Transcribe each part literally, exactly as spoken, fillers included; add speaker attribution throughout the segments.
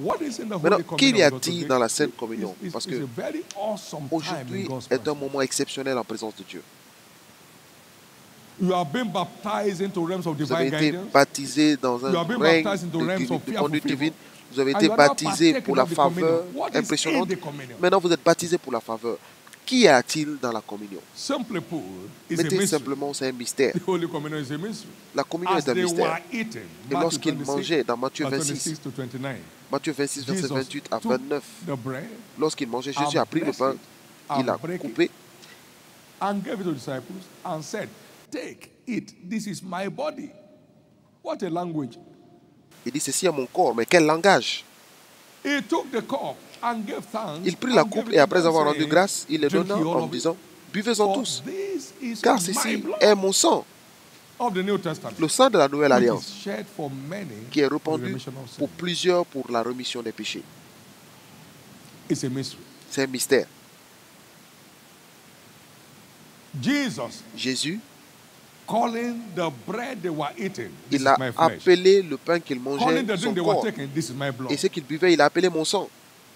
Speaker 1: Maintenant, qu'il y a-t-il dans la Sainte Communion? Parce que aujourd'hui est un moment exceptionnel en présence de Dieu. Vous avez été baptisé dans un règne de conduite divine. Vous avez été baptisé pour la faveur impressionnante. Maintenant, vous êtes baptisé pour la faveur. Qu'y a-t-il dans la communion? Mettez simplement, c'est un mystère. La communion est un mystère. Et lorsqu'ils mangeaient, dans Matthieu vingt-six, Matthieu vingt-six, verset vingt-huit à vingt-neuf, lorsqu'ils mangeaient, Jésus a pris le pain, il a coupé,
Speaker 2: Take, eat, this is my body. What a language.
Speaker 1: Il dit, ceci est mon corps, mais quel langage?
Speaker 2: He took the cup and gave thanks,
Speaker 1: il prit la coupe et après avoir rendu grâce, il les donna en disant, buvez-en tous, car ceci est mon sang, le sang de la nouvelle alliance, qui est répandu pour plusieurs pour la rémission des péchés. C'est un mystère. Jésus, il a appelé le pain qu'il mangeait son corps. Et ce qu'il buvait, il a appelé mon sang.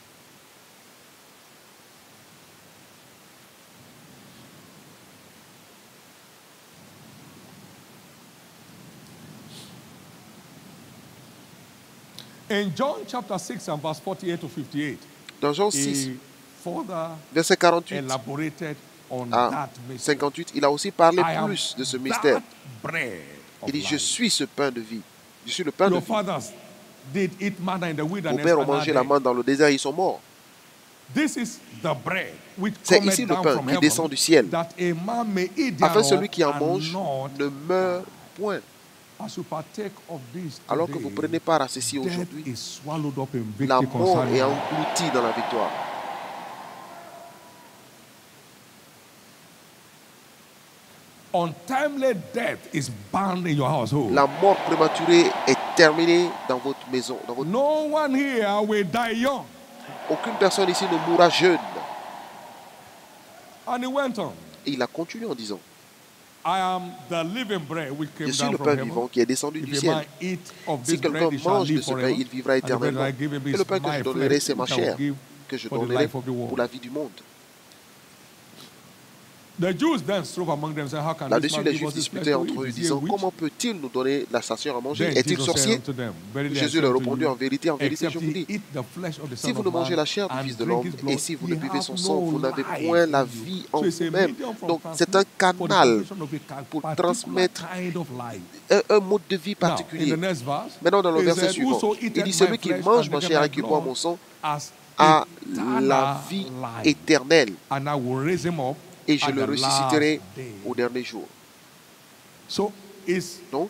Speaker 2: In John chapter six and verse forty-eight to fifty-eight,
Speaker 1: dans Jean six, verset quarante-huit à cinquante-huit, il a aussi parlé plus de ce mystère. Il dit, je suis ce pain de vie. Je suis le pain de vie. Vos pères ont mangé la manne dans le désert, ils sont morts. C'est ici le pain qui descend du ciel, afin que celui qui en mange ne meure point. Alors que vous prenez part à ceci aujourd'hui, la mort est engloutie dans la victoire.
Speaker 2: Untimely death is banned in your household.
Speaker 1: La mort prématurée est terminée dans votre maison. Dans votre...
Speaker 2: No one here will die young.
Speaker 1: Aucune personne ici ne mourra jeune.
Speaker 2: And he went on.
Speaker 1: Et il a continué en disant,
Speaker 2: I am the living bread which came
Speaker 1: je suis
Speaker 2: down
Speaker 1: le
Speaker 2: from
Speaker 1: pain
Speaker 2: heaven.
Speaker 1: vivant qui est descendu du ciel. Si quelqu'un mange de ce pain, il vivra éternellement. Et le pain que je donnerai, c'est ma chair, que je donnerai pour la vie du monde. Là-dessus, les Juifs disputaient entre eux, disant, comment peut-il nous donner la station à manger? Est-il sorcier? Jésus leur répondit, en vérité, en vérité, je vous dis, si vous ne mangez la chair du Fils de l'homme et si vous ne buvez son sang, vous n'avez point la vie en vous-même. Donc, c'est un canal pour transmettre un, un mode de vie particulier. Maintenant, dans le verset suivant, il dit, celui qui mange ma chair et qui boit mon sang a la vie éternelle. Et je le ressusciterai au dernier jour. Donc,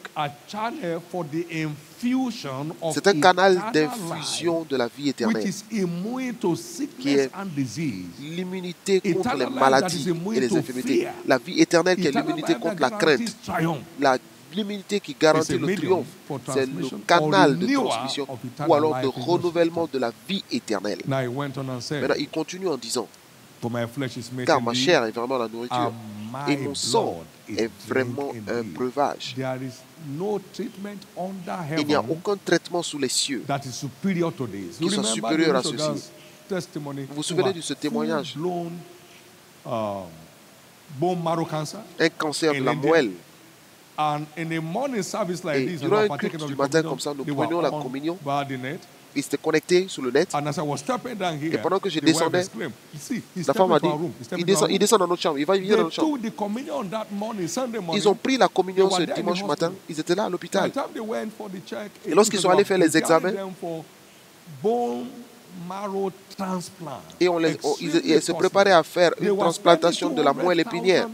Speaker 1: c'est un canal d'infusion de la vie éternelle qui est l'immunité contre les maladies et les infirmités. La vie éternelle qui est l'immunité contre la crainte. La L'immunité qui garantit le triomphe, c'est le canal de transmission ou alors de renouvellement de la vie éternelle. Maintenant, il continue en disant, car ma chair est vraiment la nourriture et mon sang est vraiment un breuvage. Il n'y a aucun traitement sous les cieux qui soit supérieur à ceci. Vous vous souvenez de ce témoignage? Un cancer de la moelle. Et durant un culte du matin comme ça, nous prenions la communion. Il s'était connecté sur le net. Et pendant que je descendais, la femme m'a dit, il descend, il descend dans notre chambre, il va venir dans notre chambre. Ils ont pris la communion ce dimanche matin, ils étaient là à l'hôpital. Et lorsqu'ils sont allés faire les examens, et on les, on, ils, ils se préparaient à faire une transplantation de la moelle épinière.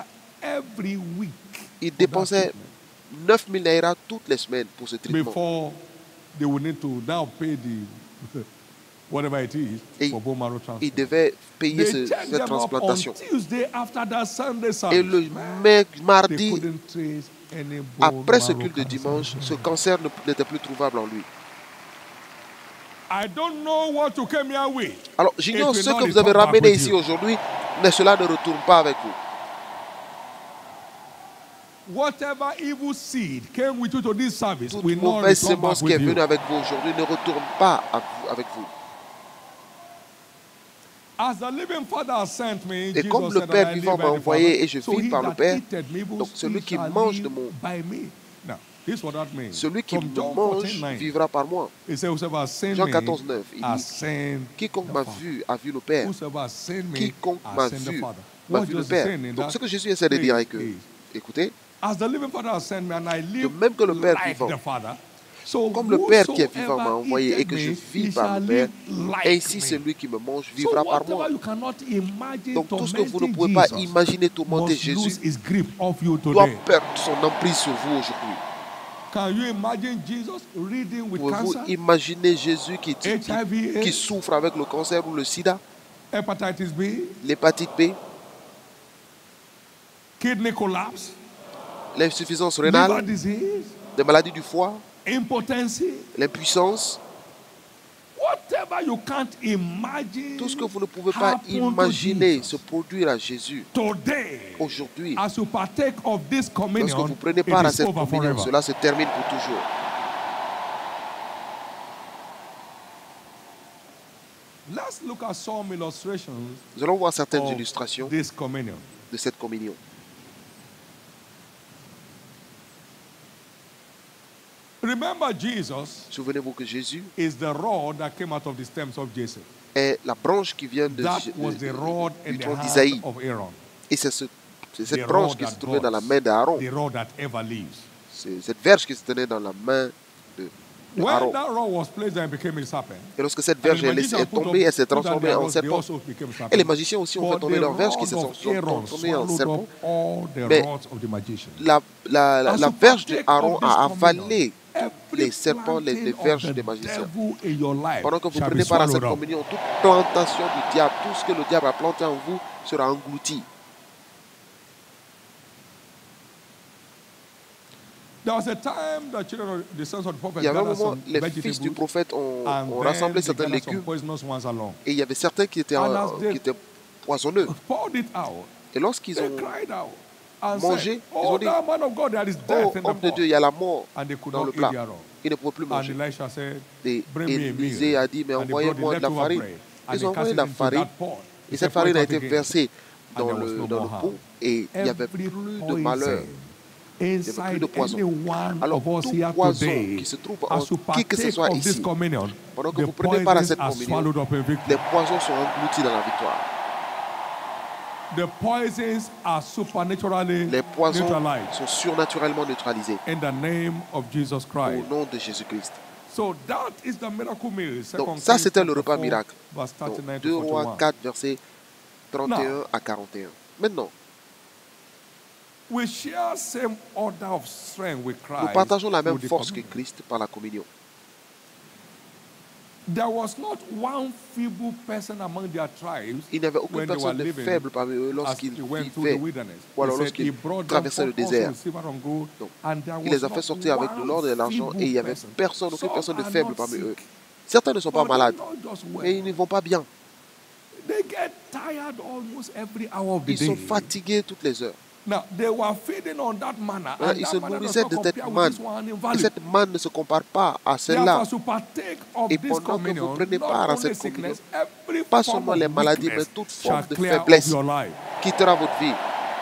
Speaker 1: Ils dépensaient neuf mille naira toutes les semaines pour ce traitement.
Speaker 2: They will need to now pay the whatever it is
Speaker 1: et
Speaker 2: for bone marrow transplant.
Speaker 1: Ils devaient payer ce, cette transplantation.
Speaker 2: After that Sunday service,
Speaker 1: et le mardi, après ce culte de dimanche, ce cancer n'était plus trouvable en lui.
Speaker 2: I don't know what you came here with.
Speaker 1: Alors, j'ignore ce que vous avez ramené ici aujourd'hui, mais cela ne retourne pas avec vous.
Speaker 2: Whatever evil seed came with you to this service,
Speaker 1: Toute
Speaker 2: we not
Speaker 1: mauvaise
Speaker 2: return back
Speaker 1: sémence qui est
Speaker 2: with
Speaker 1: venue
Speaker 2: you.
Speaker 1: avec vous aujourd'hui ne retourne pas à vous- avec vous.
Speaker 2: As the living Father has sent me,
Speaker 1: Et
Speaker 2: Jesus
Speaker 1: comme le
Speaker 2: said
Speaker 1: Père
Speaker 2: that I
Speaker 1: vivant
Speaker 2: live
Speaker 1: m'a
Speaker 2: by the
Speaker 1: envoyé
Speaker 2: Father,
Speaker 1: et je
Speaker 2: so
Speaker 1: vis
Speaker 2: he
Speaker 1: par le
Speaker 2: that
Speaker 1: Père,
Speaker 2: eateth me,
Speaker 1: donc celui
Speaker 2: he
Speaker 1: qui
Speaker 2: shall
Speaker 1: mange
Speaker 2: live
Speaker 1: de mon-
Speaker 2: by me. Now, this is what that means.
Speaker 1: Celui qui
Speaker 2: From
Speaker 1: me
Speaker 2: John
Speaker 1: mange
Speaker 2: fourteen nine,
Speaker 1: vivra par moi.
Speaker 2: it says, whosoever has seen
Speaker 1: Jean
Speaker 2: me
Speaker 1: quatorze neuf, il
Speaker 2: has
Speaker 1: dit,
Speaker 2: seen
Speaker 1: quiconque
Speaker 2: the
Speaker 1: m'a
Speaker 2: Father.
Speaker 1: vu a vu le Père.
Speaker 2: Whosoever has seen me
Speaker 1: Quiconque
Speaker 2: has
Speaker 1: m'a
Speaker 2: seen the
Speaker 1: vu
Speaker 2: Father.
Speaker 1: m'a
Speaker 2: What
Speaker 1: vu le
Speaker 2: Jesus is
Speaker 1: Père.
Speaker 2: saying in
Speaker 1: Donc
Speaker 2: that
Speaker 1: ce que Jésus essaie de dire est que,
Speaker 2: is,
Speaker 1: écoutez,
Speaker 2: as the living Father has sent me and I live
Speaker 1: même que le Père
Speaker 2: like
Speaker 1: vivant,
Speaker 2: the Father, so
Speaker 1: comme le Père qui est vivant m'a
Speaker 2: whosoever
Speaker 1: envoyé et
Speaker 2: eateth
Speaker 1: que je
Speaker 2: me,
Speaker 1: vis
Speaker 2: he
Speaker 1: par
Speaker 2: shall
Speaker 1: le Père,
Speaker 2: live like
Speaker 1: ainsi
Speaker 2: me.
Speaker 1: celui qui me mange
Speaker 2: So
Speaker 1: vivra par moi.
Speaker 2: whatever you cannot imagine
Speaker 1: Donc tout ce que vous ne
Speaker 2: tormenting
Speaker 1: pouvez pas
Speaker 2: Jesus
Speaker 1: imaginer tourmenter
Speaker 2: must lose
Speaker 1: Jésus
Speaker 2: his grip off you
Speaker 1: doit
Speaker 2: today.
Speaker 1: perdre son emprise sur vous aujourd'hui.
Speaker 2: Can you imagine Jesus reading with
Speaker 1: Pouvez-vous
Speaker 2: cancer,
Speaker 1: imaginer Jésus qui, qui,
Speaker 2: H I V,
Speaker 1: qui
Speaker 2: AIDS,
Speaker 1: souffre avec le cancer ou le sida,
Speaker 2: hepatitis B,
Speaker 1: l'hépatite B,
Speaker 2: kidney collapse,
Speaker 1: l'insuffisance
Speaker 2: liver
Speaker 1: rénale,
Speaker 2: disease,
Speaker 1: des maladies du foie,
Speaker 2: impotency,
Speaker 1: l'impuissance,
Speaker 2: whatever you can't imagine
Speaker 1: tout ce que vous ne pouvez pas
Speaker 2: happen to
Speaker 1: imaginer
Speaker 2: Jesus.
Speaker 1: se produire à Jésus
Speaker 2: Today,
Speaker 1: aujourd'hui.
Speaker 2: as you partake of this
Speaker 1: Lorsque
Speaker 2: communion,
Speaker 1: vous prenez
Speaker 2: it
Speaker 1: part à
Speaker 2: is
Speaker 1: cette
Speaker 2: over
Speaker 1: communion,
Speaker 2: forever.
Speaker 1: cela se termine pour toujours.
Speaker 2: Let's look at some illustrations
Speaker 1: Nous allons voir certaines
Speaker 2: of
Speaker 1: illustrations
Speaker 2: this communion.
Speaker 1: de cette communion.
Speaker 2: Remember, Jesus
Speaker 1: Souvenez-vous que Jésus
Speaker 2: is the rod that came out of the stems of Jesse.
Speaker 1: est la branche qui vient de,
Speaker 2: That
Speaker 1: de-
Speaker 2: was
Speaker 1: de-
Speaker 2: the rod in
Speaker 1: du
Speaker 2: the
Speaker 1: tronc
Speaker 2: hand
Speaker 1: d'Isaïe.
Speaker 2: of Aaron.
Speaker 1: Et c'est ce- c'est
Speaker 2: The
Speaker 1: cette branche
Speaker 2: rod
Speaker 1: qui se
Speaker 2: that
Speaker 1: trouvait dans la
Speaker 2: goes,
Speaker 1: main d'Aaron.
Speaker 2: the rod that ever lives.
Speaker 1: C'est cette verge qui se tenait dans la main de, de
Speaker 2: When
Speaker 1: Aaron.
Speaker 2: that rod was placed there, it became a serpent.
Speaker 1: Et lorsque cette
Speaker 2: And
Speaker 1: verge
Speaker 2: the
Speaker 1: elle est,
Speaker 2: magician
Speaker 1: est
Speaker 2: put up-
Speaker 1: tombée, elle s'est
Speaker 2: put down
Speaker 1: transformée
Speaker 2: their
Speaker 1: en
Speaker 2: rods, they
Speaker 1: serpent.
Speaker 2: also became serpents.
Speaker 1: Et les magiciens aussi ont fait
Speaker 2: But
Speaker 1: tomber
Speaker 2: the
Speaker 1: leur verge qui
Speaker 2: rod
Speaker 1: se
Speaker 2: of
Speaker 1: sont
Speaker 2: Aaron
Speaker 1: transformés en
Speaker 2: swallowed
Speaker 1: serpent.
Speaker 2: up all the
Speaker 1: Mais
Speaker 2: rods of the magician.
Speaker 1: La, la, la,
Speaker 2: As
Speaker 1: la
Speaker 2: you
Speaker 1: verge
Speaker 2: partake
Speaker 1: d'Aaron
Speaker 2: of this
Speaker 1: a
Speaker 2: communion,
Speaker 1: avalé
Speaker 2: every
Speaker 1: les serpents, les, les
Speaker 2: planting
Speaker 1: verges
Speaker 2: of the
Speaker 1: des magiciens.
Speaker 2: devil in your life
Speaker 1: Pendant que vous
Speaker 2: shall be
Speaker 1: prenez part à cette
Speaker 2: swallowed up.
Speaker 1: communion, toute plantation du diable, tout ce que le diable a planté en vous sera englouti.
Speaker 2: There was a time the children of the sons of the prophet
Speaker 1: Il y avait un
Speaker 2: gathered
Speaker 1: moment,
Speaker 2: some
Speaker 1: les
Speaker 2: vegetables
Speaker 1: fils du prophète ont,
Speaker 2: and
Speaker 1: ont
Speaker 2: then
Speaker 1: rassemblé
Speaker 2: they
Speaker 1: certains
Speaker 2: gathered some
Speaker 1: légumes
Speaker 2: poisonous ones along.
Speaker 1: et il y avait certains qui étaient,
Speaker 2: And
Speaker 1: en-
Speaker 2: as they-
Speaker 1: qui étaient poisonneux.
Speaker 2: Poured it out.
Speaker 1: Et lorsqu'ils
Speaker 2: They
Speaker 1: ont
Speaker 2: cried out and
Speaker 1: mangé,
Speaker 2: said,
Speaker 1: ils ont
Speaker 2: "Oh,
Speaker 1: dit,
Speaker 2: thou man of God, there is
Speaker 1: oh
Speaker 2: death in the
Speaker 1: homme de
Speaker 2: pot."
Speaker 1: Dieu, il y a la mort
Speaker 2: And they could
Speaker 1: dans
Speaker 2: not
Speaker 1: le
Speaker 2: eat
Speaker 1: plat.
Speaker 2: thereof.
Speaker 1: Ils ne pouvaient plus
Speaker 2: And
Speaker 1: manger.
Speaker 2: Elisha said,
Speaker 1: Et
Speaker 2: "Bring me a
Speaker 1: Élisée
Speaker 2: meal."
Speaker 1: a dit, mais
Speaker 2: And they brought
Speaker 1: envoyez-moi
Speaker 2: the
Speaker 1: de la
Speaker 2: leftover
Speaker 1: farine.
Speaker 2: bread. And
Speaker 1: Ils
Speaker 2: they
Speaker 1: ont
Speaker 2: cast
Speaker 1: envoyé
Speaker 2: it
Speaker 1: la
Speaker 2: into
Speaker 1: farine.
Speaker 2: that pot.
Speaker 1: Et
Speaker 2: They
Speaker 1: cette
Speaker 2: poured
Speaker 1: farine a
Speaker 2: it out
Speaker 1: été
Speaker 2: again.
Speaker 1: versée
Speaker 2: And
Speaker 1: dans
Speaker 2: there was
Speaker 1: le,
Speaker 2: no
Speaker 1: dans
Speaker 2: more
Speaker 1: le
Speaker 2: harm.
Speaker 1: pot et il n'y avait
Speaker 2: Every
Speaker 1: plus de malheur.
Speaker 2: poison
Speaker 1: Il n'y avait plus
Speaker 2: inside
Speaker 1: de poison.
Speaker 2: any one
Speaker 1: Alors,
Speaker 2: of us
Speaker 1: tout
Speaker 2: here
Speaker 1: poison
Speaker 2: today,
Speaker 1: qui se trouve en
Speaker 2: as you
Speaker 1: qui que ce
Speaker 2: partake
Speaker 1: soit
Speaker 2: of this
Speaker 1: ici,
Speaker 2: communion,
Speaker 1: pendant que
Speaker 2: the
Speaker 1: vous prenez part à
Speaker 2: poisons
Speaker 1: cette
Speaker 2: are
Speaker 1: communion,
Speaker 2: swallowed up in
Speaker 1: les
Speaker 2: victory.
Speaker 1: poisons sont engloutis dans la victoire.
Speaker 2: The poisons are supernaturally
Speaker 1: Les poisons
Speaker 2: neutralized
Speaker 1: sont surnaturellement neutralisés
Speaker 2: in the name of Jesus
Speaker 1: au
Speaker 2: Christ.
Speaker 1: nom de Jésus-Christ.
Speaker 2: So that is the miracle meal.
Speaker 1: Donc ça,
Speaker 2: Kings
Speaker 1: c'était le
Speaker 2: chapter
Speaker 1: repas
Speaker 2: four,
Speaker 1: miracle.
Speaker 2: verse
Speaker 1: Donc
Speaker 2: thirty-nine
Speaker 1: deux
Speaker 2: to
Speaker 1: Rois
Speaker 2: forty-one.
Speaker 1: quatre, versets trente et un à quarante et un. Maintenant,
Speaker 2: We share same order of strength with Christ.
Speaker 1: nous partageons la même
Speaker 2: through the
Speaker 1: force que
Speaker 2: communion.
Speaker 1: Christ par la communion.
Speaker 2: There was not one feeble person among their tribes
Speaker 1: Il n'y avait aucune
Speaker 2: when they were
Speaker 1: personne de
Speaker 2: living
Speaker 1: faible parmi eux
Speaker 2: as
Speaker 1: lorsqu'ils
Speaker 2: they went through the
Speaker 1: vivaient
Speaker 2: wilderness.
Speaker 1: ou alors
Speaker 2: He said
Speaker 1: lorsqu'ils
Speaker 2: he brought them
Speaker 1: traversaient le
Speaker 2: forth also
Speaker 1: désert.
Speaker 2: with silver and gold,
Speaker 1: Donc,
Speaker 2: and there
Speaker 1: il les a
Speaker 2: was
Speaker 1: fait
Speaker 2: not
Speaker 1: sortir avec de
Speaker 2: one
Speaker 1: l'or et de l'argent
Speaker 2: feeble
Speaker 1: et il n'y avait
Speaker 2: person.
Speaker 1: personne, aucune
Speaker 2: Some
Speaker 1: personne de
Speaker 2: are
Speaker 1: faible
Speaker 2: not
Speaker 1: parmi
Speaker 2: sick,
Speaker 1: eux. Certains ne sont pas
Speaker 2: but they're
Speaker 1: malades,
Speaker 2: not just well.
Speaker 1: mais ils ne vont pas bien.
Speaker 2: They get tired almost every hour of the
Speaker 1: Ils sont
Speaker 2: day.
Speaker 1: fatigués toutes les heures.
Speaker 2: Now, they were feeding on that manna,
Speaker 1: Voilà,
Speaker 2: and
Speaker 1: ils
Speaker 2: that
Speaker 1: se
Speaker 2: manna does
Speaker 1: nourrissaient
Speaker 2: not
Speaker 1: de cette
Speaker 2: compare with
Speaker 1: manne.
Speaker 2: this one in
Speaker 1: Et
Speaker 2: value.
Speaker 1: cette manne ne se compare pas à
Speaker 2: Therefore,
Speaker 1: celle-là.
Speaker 2: to partake of
Speaker 1: Et
Speaker 2: this
Speaker 1: pendant que vous
Speaker 2: communion,
Speaker 1: prenez
Speaker 2: not
Speaker 1: part à
Speaker 2: only
Speaker 1: cette
Speaker 2: sickness,
Speaker 1: communion,
Speaker 2: every
Speaker 1: pas
Speaker 2: form
Speaker 1: seulement
Speaker 2: of
Speaker 1: les maladies, mais
Speaker 2: weakness
Speaker 1: toute
Speaker 2: shall
Speaker 1: forme de
Speaker 2: clear of
Speaker 1: faiblesse
Speaker 2: your life.
Speaker 1: quittera votre vie.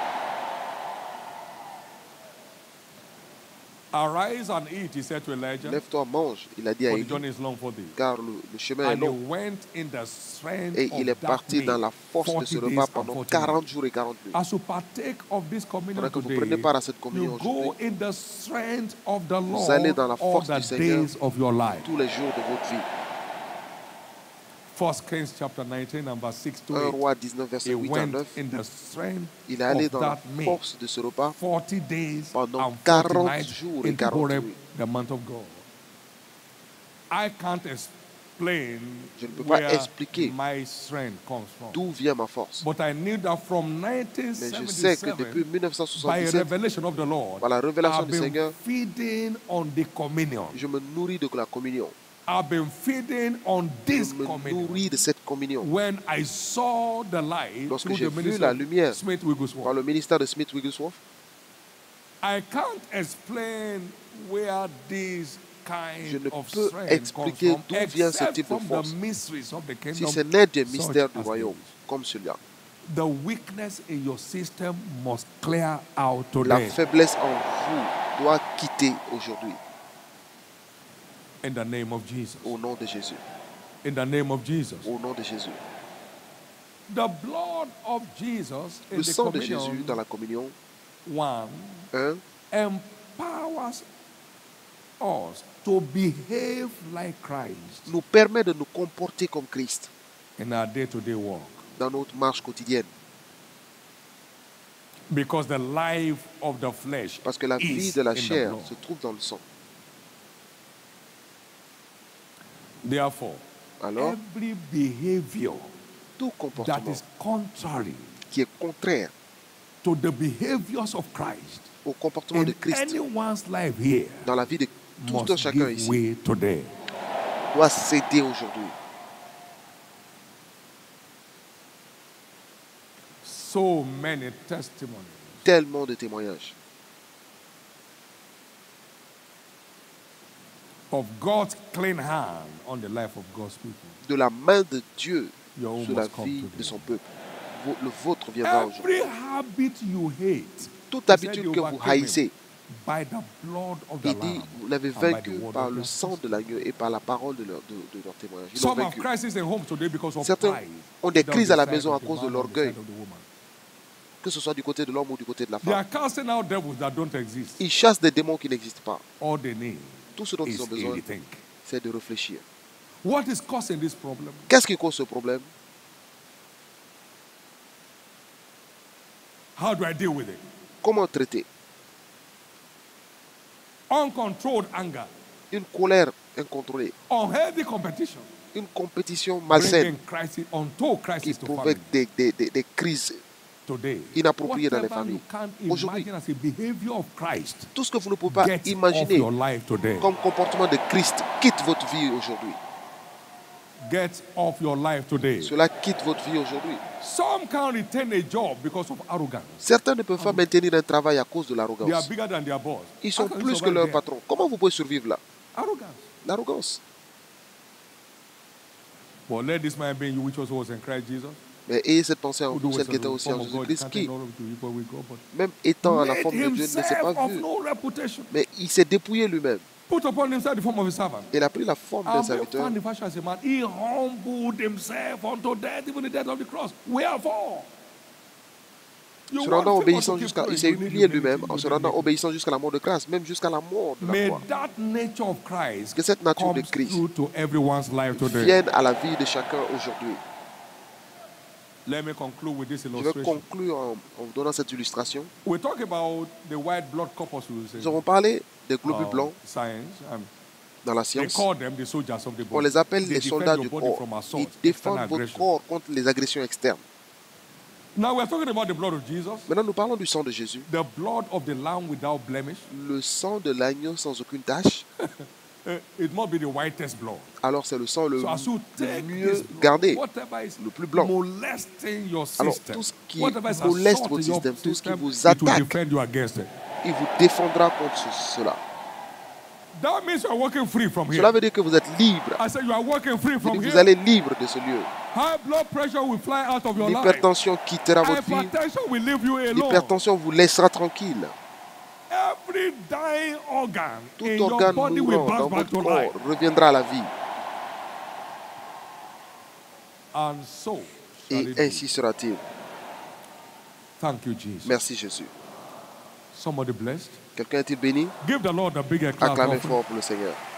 Speaker 2: Arise and eat, he said to Elijah,
Speaker 1: Lève-toi, mange, il a dit à
Speaker 2: for the
Speaker 1: Élie,
Speaker 2: journey is long for thee.
Speaker 1: car le, le chemin est
Speaker 2: And he
Speaker 1: long.
Speaker 2: went in the strength
Speaker 1: Et il est
Speaker 2: of that
Speaker 1: parti dans
Speaker 2: meal,
Speaker 1: la force de ce
Speaker 2: forty
Speaker 1: repas
Speaker 2: days and
Speaker 1: pendant
Speaker 2: forty
Speaker 1: quarante
Speaker 2: nights.
Speaker 1: jours et quarante nuits.
Speaker 2: As you partake of this communion
Speaker 1: Pendant que vous
Speaker 2: today,
Speaker 1: prenez part à cette communion
Speaker 2: you go
Speaker 1: aujourd'hui,
Speaker 2: in the strength of the
Speaker 1: vous allez
Speaker 2: Lord
Speaker 1: dans la
Speaker 2: all
Speaker 1: force
Speaker 2: the
Speaker 1: du Seigneur
Speaker 2: days of your life.
Speaker 1: tous les jours de votre vie.
Speaker 2: First Kings chapter nineteen and verse six to
Speaker 1: un
Speaker 2: eight.
Speaker 1: Roi dix-neuf, verset
Speaker 2: He
Speaker 1: huit à
Speaker 2: went
Speaker 1: neuf.
Speaker 2: in the strength
Speaker 1: Il est allé
Speaker 2: of
Speaker 1: dans la
Speaker 2: that meal.
Speaker 1: force de ce repas
Speaker 2: forty days
Speaker 1: pendant
Speaker 2: and forty
Speaker 1: quarante
Speaker 2: nights
Speaker 1: jours et
Speaker 2: into
Speaker 1: quarante
Speaker 2: Horeb,
Speaker 1: nuits.
Speaker 2: the month of God. I can't explain
Speaker 1: Je ne peux pas
Speaker 2: where
Speaker 1: expliquer
Speaker 2: my strength comes from.
Speaker 1: d'où vient ma force.
Speaker 2: But I knew that from
Speaker 1: Mais je sais que depuis
Speaker 2: nineteen seventy-seven,
Speaker 1: mille neuf cent
Speaker 2: by
Speaker 1: soixante-dix-sept,
Speaker 2: revelation of the Lord,
Speaker 1: par la révélation
Speaker 2: I've
Speaker 1: du
Speaker 2: been
Speaker 1: Seigneur,
Speaker 2: feeding on the communion.
Speaker 1: je me nourris de la communion.
Speaker 2: I've been feeding on this
Speaker 1: Je me
Speaker 2: communion.
Speaker 1: nourris de cette communion.
Speaker 2: When I saw the light
Speaker 1: Lorsque
Speaker 2: through
Speaker 1: j'ai
Speaker 2: the
Speaker 1: vu
Speaker 2: ministry
Speaker 1: la
Speaker 2: of
Speaker 1: lumière
Speaker 2: Smith
Speaker 1: par
Speaker 2: Wigglesworth,
Speaker 1: le ministère de Smith Wigglesworth,
Speaker 2: I can't explain where these
Speaker 1: Je
Speaker 2: kind
Speaker 1: ne
Speaker 2: of
Speaker 1: peux
Speaker 2: strength
Speaker 1: expliquer
Speaker 2: comes from,
Speaker 1: d'où vient ce
Speaker 2: except
Speaker 1: type de
Speaker 2: from the
Speaker 1: force
Speaker 2: mysteries of the
Speaker 1: si
Speaker 2: kingdom.
Speaker 1: ce n'est des
Speaker 2: such
Speaker 1: mystères du
Speaker 2: as
Speaker 1: royaume
Speaker 2: these.
Speaker 1: comme celui-là.
Speaker 2: The weakness in your system must clear out
Speaker 1: La
Speaker 2: today.
Speaker 1: faiblesse en vous doit quitter aujourd'hui
Speaker 2: In the name of Jesus.
Speaker 1: au nom de Jésus.
Speaker 2: In the name of Jesus.
Speaker 1: Au nom de Jésus.
Speaker 2: The blood of Jesus in
Speaker 1: Le
Speaker 2: the
Speaker 1: sang de
Speaker 2: communion
Speaker 1: Jésus dans la communion,
Speaker 2: one
Speaker 1: un,
Speaker 2: empowers us to behave like Christ
Speaker 1: nous permet de nous comporter comme Christ
Speaker 2: in our day-to-day walk.
Speaker 1: dans notre marche quotidienne.
Speaker 2: Because the life of the flesh
Speaker 1: Parce que la vie
Speaker 2: is
Speaker 1: de la
Speaker 2: in the
Speaker 1: chair
Speaker 2: blood.
Speaker 1: se trouve dans le sang.
Speaker 2: Therefore,
Speaker 1: Alors,
Speaker 2: every behavior
Speaker 1: tout
Speaker 2: that
Speaker 1: comportement
Speaker 2: is contrary
Speaker 1: qui est contraire
Speaker 2: to the behaviors of Christ
Speaker 1: au comportement de
Speaker 2: in
Speaker 1: Christ
Speaker 2: anyone's life here
Speaker 1: dans la vie de tout un
Speaker 2: must
Speaker 1: chacun
Speaker 2: give
Speaker 1: ici
Speaker 2: way today.
Speaker 1: doit céder aujourd'hui.
Speaker 2: So many testimonies
Speaker 1: Tellement de témoignages
Speaker 2: of God's clean hand on the life of God's people.
Speaker 1: de la main de Dieu
Speaker 2: Your own
Speaker 1: sur la
Speaker 2: must come
Speaker 1: vie
Speaker 2: today.
Speaker 1: de son peuple. Vo- Le vôtre viendra aujourd'hui.
Speaker 2: Every habit you hate,
Speaker 1: Toute
Speaker 2: he said
Speaker 1: habitude
Speaker 2: you
Speaker 1: que vous
Speaker 2: overcame
Speaker 1: haïssez,
Speaker 2: him by the blood of the
Speaker 1: il dit,
Speaker 2: Lamb
Speaker 1: vous l'avez
Speaker 2: and by the
Speaker 1: vaincu
Speaker 2: word
Speaker 1: par
Speaker 2: of
Speaker 1: le
Speaker 2: their
Speaker 1: sang de
Speaker 2: testimony.
Speaker 1: l'agneau et par la parole de leur, de, de leur témoignage. Ils l'ont
Speaker 2: Some have
Speaker 1: vaincu.
Speaker 2: crises in home today because of
Speaker 1: Certains
Speaker 2: pride.
Speaker 1: ont des
Speaker 2: Either on
Speaker 1: crises
Speaker 2: the
Speaker 1: à la
Speaker 2: side
Speaker 1: maison à
Speaker 2: of the
Speaker 1: cause de
Speaker 2: man or the
Speaker 1: l'orgueil,
Speaker 2: side of the woman.
Speaker 1: que ce soit du côté de l'homme ou du côté de la
Speaker 2: They are
Speaker 1: femme.
Speaker 2: casting out devils that don't exist.
Speaker 1: Ils chassent des démons qui n'existent pas.
Speaker 2: All they need
Speaker 1: Tout ce dont
Speaker 2: is
Speaker 1: ils ont
Speaker 2: a
Speaker 1: besoin,
Speaker 2: rethink.
Speaker 1: c'est de réfléchir.
Speaker 2: What is causing this problem?
Speaker 1: Qu'est-ce qui cause ce problème?
Speaker 2: How do I deal with it?
Speaker 1: Comment traiter?
Speaker 2: Uncontrolled anger,
Speaker 1: Une colère incontrôlée,
Speaker 2: unhealthy competition,
Speaker 1: une compétition malsaine
Speaker 2: bringing crisis, untold
Speaker 1: qui
Speaker 2: crisis to
Speaker 1: provoque
Speaker 2: family
Speaker 1: des, des, des, des crises
Speaker 2: today.
Speaker 1: inappropriées dans les
Speaker 2: Whatever you
Speaker 1: familles.
Speaker 2: can't
Speaker 1: Aujourd'hui,
Speaker 2: imagine as a behavior of Christ,
Speaker 1: tout ce que vous ne pouvez pas
Speaker 2: get off
Speaker 1: imaginer
Speaker 2: your life today.
Speaker 1: comme comportement de Christ quitte votre vie aujourd'hui.
Speaker 2: Get off your life today.
Speaker 1: Cela quitte votre vie aujourd'hui.
Speaker 2: Some can't retain a job because of arrogance.
Speaker 1: Certains ne peuvent pas maintenir un travail à cause de
Speaker 2: They are
Speaker 1: l'arrogance.
Speaker 2: bigger than their boss.
Speaker 1: Ils
Speaker 2: How
Speaker 1: sont
Speaker 2: can you
Speaker 1: plus que
Speaker 2: survive
Speaker 1: leur
Speaker 2: there?
Speaker 1: patron. Comment vous pouvez survivre là?
Speaker 2: Arrogance.
Speaker 1: L'arrogance.
Speaker 2: But let this man be in you which also was in Christ Jesus.
Speaker 1: Mais ayez cette pensée en
Speaker 2: Who
Speaker 1: vous,
Speaker 2: though
Speaker 1: celle
Speaker 2: was
Speaker 1: qui était
Speaker 2: in the
Speaker 1: aussi en
Speaker 2: form of God,
Speaker 1: Jésus-Christ,
Speaker 2: counted
Speaker 1: qui,
Speaker 2: not robbery to be equal with God, but
Speaker 1: même étant à la
Speaker 2: made
Speaker 1: forme de Dieu, ne s'est
Speaker 2: himself
Speaker 1: pas
Speaker 2: of
Speaker 1: vu.
Speaker 2: no reputation.
Speaker 1: Mais il s'est dépouillé lui-même.
Speaker 2: Put upon himself the form of a servant.
Speaker 1: Il a pris la forme d'un
Speaker 2: And being
Speaker 1: serviteur.
Speaker 2: found in fashion as a man, he humbled himself unto death, even the death of the cross. Wherefore? You
Speaker 1: Se
Speaker 2: want
Speaker 1: rendant
Speaker 2: people
Speaker 1: obéissant
Speaker 2: to keep
Speaker 1: jusqu'à,
Speaker 2: praying,
Speaker 1: il s'est
Speaker 2: you need
Speaker 1: humilié
Speaker 2: humility,
Speaker 1: lui-même
Speaker 2: you
Speaker 1: en se
Speaker 2: need
Speaker 1: rendant
Speaker 2: humility.
Speaker 1: obéissant jusqu'à la mort de grâce, même jusqu'à la mort de la
Speaker 2: May
Speaker 1: croix.
Speaker 2: that nature of Christ
Speaker 1: Que cette nature de
Speaker 2: come
Speaker 1: Christ
Speaker 2: through to everyone's life today.
Speaker 1: vienne à la vie de chacun aujourd'hui.
Speaker 2: Let me conclude with this
Speaker 1: Je vais
Speaker 2: illustration.
Speaker 1: conclure en, en vous donnant cette illustration.
Speaker 2: We talk about the white blood corpuscles
Speaker 1: Nous
Speaker 2: in
Speaker 1: avons parlé des globules
Speaker 2: uh,
Speaker 1: blancs
Speaker 2: science. Um,
Speaker 1: dans la
Speaker 2: they
Speaker 1: science.
Speaker 2: call them the soldiers of the
Speaker 1: On
Speaker 2: body.
Speaker 1: les appelle
Speaker 2: They
Speaker 1: les
Speaker 2: defend
Speaker 1: soldats
Speaker 2: your
Speaker 1: du
Speaker 2: body
Speaker 1: corps.
Speaker 2: from assault,
Speaker 1: Ils défendent
Speaker 2: external
Speaker 1: votre
Speaker 2: aggression.
Speaker 1: corps contre les agressions externes.
Speaker 2: Now we are talking about the blood of Jesus,
Speaker 1: Maintenant, nous parlons du sang de Jésus.
Speaker 2: the blood of the lamb without blemish.
Speaker 1: Le sang de l'agneau sans aucune tache.
Speaker 2: Uh, it must be the whitest blood.
Speaker 1: Alors, c'est le sang le,
Speaker 2: So as you
Speaker 1: le
Speaker 2: take
Speaker 1: mieux
Speaker 2: this blood,
Speaker 1: gardé,
Speaker 2: whatever is
Speaker 1: le plus blanc.
Speaker 2: molesting your
Speaker 1: Alors,
Speaker 2: system,
Speaker 1: tout ce qui
Speaker 2: whatever is
Speaker 1: moleste
Speaker 2: assaulting
Speaker 1: votre
Speaker 2: your
Speaker 1: système, tout ce qui
Speaker 2: system,
Speaker 1: vous
Speaker 2: it will
Speaker 1: attaque,
Speaker 2: defend you against it.
Speaker 1: il vous défendra contre ce- cela.
Speaker 2: That means you are walking free from
Speaker 1: Cela
Speaker 2: here.
Speaker 1: veut dire que vous êtes libre.
Speaker 2: I said you are walking free
Speaker 1: Je
Speaker 2: from
Speaker 1: dis,
Speaker 2: here.
Speaker 1: vous allez libre de ce lieu.
Speaker 2: High blood pressure will fly out of your life.
Speaker 1: L'hypertension quittera votre vie.
Speaker 2: Hypertension will leave you alone.
Speaker 1: L'hypertension vous laissera tranquille.
Speaker 2: Every dying organ
Speaker 1: Tout
Speaker 2: in your
Speaker 1: organe
Speaker 2: body will
Speaker 1: mourant dans
Speaker 2: bounce back
Speaker 1: votre
Speaker 2: to life.
Speaker 1: corps reviendra à la vie.
Speaker 2: And so shall
Speaker 1: Et
Speaker 2: it be.
Speaker 1: ainsi sera-t-il.
Speaker 2: Thank you, Jesus.
Speaker 1: Merci Jésus.
Speaker 2: Somebody blessed.
Speaker 1: Quelqu'un est-il béni?
Speaker 2: Give the Lord a bigger clap.
Speaker 1: Acclamez
Speaker 2: offering.
Speaker 1: fort pour le Seigneur.